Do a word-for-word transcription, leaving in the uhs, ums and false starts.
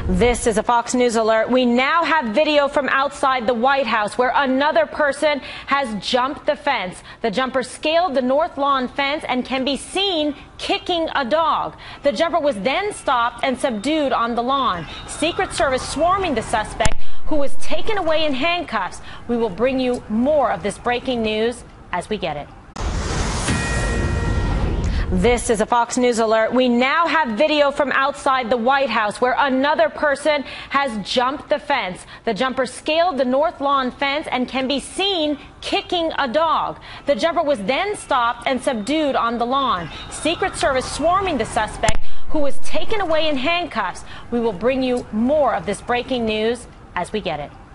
This is a Fox News alert. We now have video from outside the White House where another person has jumped the fence. The jumper scaled the north lawn fence and can be seen kicking a dog. The jumper was then stopped and subdued on the lawn. Secret Service swarming the suspect, who was taken away in handcuffs. We will bring you more of this breaking news as we get it. This is a Fox News alert. We now have video from outside the White House where another person has jumped the fence. The jumper scaled the north lawn fence and can be seen kicking a dog. The jumper was then stopped and subdued on the lawn. Secret Service swarming the suspect, who was taken away in handcuffs. We will bring you more of this breaking news as we get it.